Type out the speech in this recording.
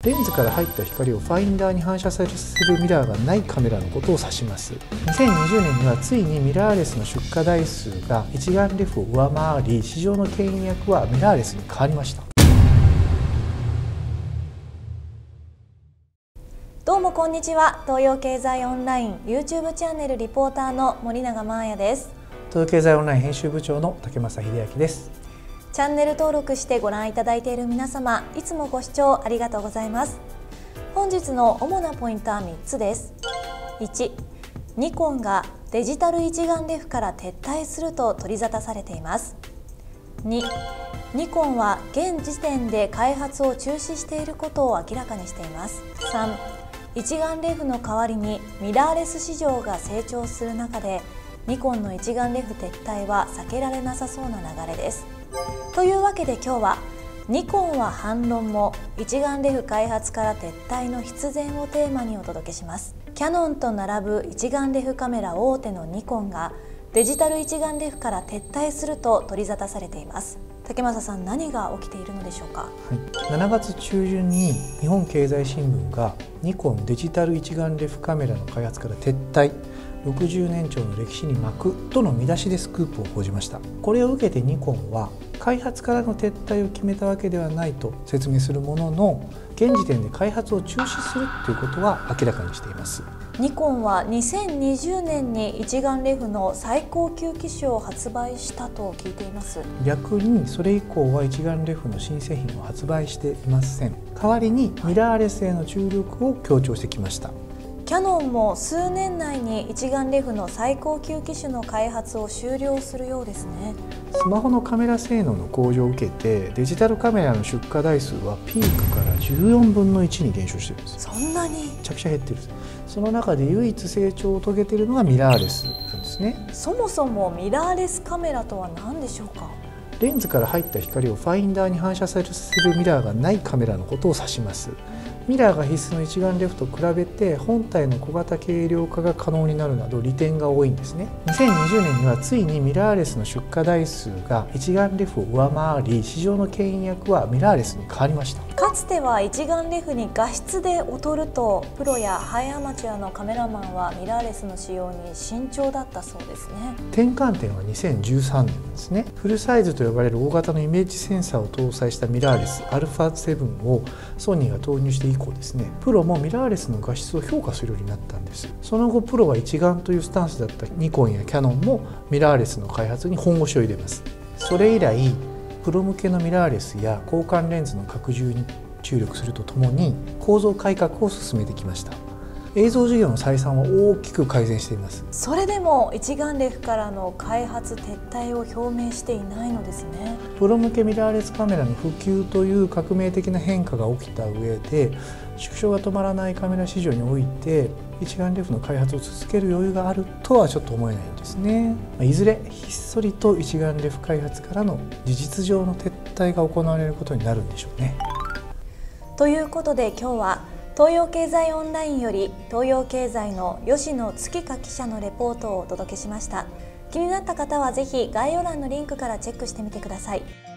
レンズから入った光をファインダーに反射させるミラーがないカメラのことを指します。2020年にはついにミラーレスの出荷台数が一眼レフを上回り、市場の牽引役はミラーレスに変わりました。 どうもこんにちは。東洋経済オンライン YouTube チャンネルリポーターの森永真彩です。 東洋経済オンライン編集部長の竹正秀明です。 チャンネル登録してご覧いただいている皆様、いつもご視聴ありがとうございます。本日の主なポイントは3つです。1、ニコンがデジタル一眼レフから撤退すると取り沙汰されています。2、ニコンは現時点で開発を中止していることを明らかにしています。3、一眼レフの代わりにミラーレス市場が成長する中で、ニコンの一眼レフ撤退は避けられなさそうな流れです。というわけで今日はニコンは反論も一眼レフ開発から撤退の必然をテーマにお届けします。キヤノンと並ぶ一眼レフカメラ大手のニコンがデジタル一眼レフから撤退すると取り沙汰されています。竹正さん、何が起きているのでしょうか。 7月中旬に日本経済新聞がニコンデジタル一眼レフカメラの開発から撤退、60年超の歴史に幕との見出しでスクープを報じました。これを受けてニコンは開発からの撤退を決めたわけではないと説明するものの、現時点で開発を中止するということは明らかにしています。 ニコンは2020年に一眼レフの最高級機種を発売したと聞いています。 逆にそれ以降は一眼レフの新製品を発売していません。代わりにミラーレスへの注力を強調してきました。 キヤノンも数年内に一眼レフの最高級機種の開発を終了するようですね。 スマホのカメラ性能の向上を受けて、デジタルカメラの出荷台数はピークから14分の1に減少しているんです。 そんなに？めちゃくちゃ減ってるんです。その中で唯一成長を遂げているのがミラーレスなんですね。 そもそもミラーレスカメラとは何でしょうか。 レンズから入った光をファインダーに反射させるミラーがないカメラのことを指します。ミラーが必須の一眼レフと比べて本体の小型軽量化が可能になるなど利点が多いんですね。2020年にはついにミラーレスの出荷台数が一眼レフを上回り、市場の牽引役はミラーレスに変わりました。 かつては一眼レフに画質で劣るとプロやハイアマチュアのカメラマンはミラーレスの使用に慎重だったそうですね。 転換点は2013年ですね。フルサイズと呼ばれる大型のイメージセンサーを搭載したミラーレス α7 をソニーが投入して以降ですね、プロもミラーレスの画質を評価するようになったんです。その後プロは一眼というスタンスだったニコンやキヤノンもミラーレスの開発に本腰を入れます。それ以来プロ向けのミラーレスや交換レンズの拡充に注力するとともに構造改革を進めてきました。映像事業の採算は大きく改善しています。 それでも一眼レフからの開発撤退を表明していないのですね。 プロ向けミラーレスカメラの普及という革命的な変化が起きた上で、縮小が止まらないカメラ市場において一眼レフの開発を続ける余裕があるとはちょっと思えないんですね。いずれひっそりと一眼レフ開発からの事実上の撤退が行われることになるんでしょうね。 ということで今日は東洋経済オンラインより東洋経済の吉野月香記者のレポートをお届けしました。気になった方はぜひ概要欄のリンクからチェックしてみてください。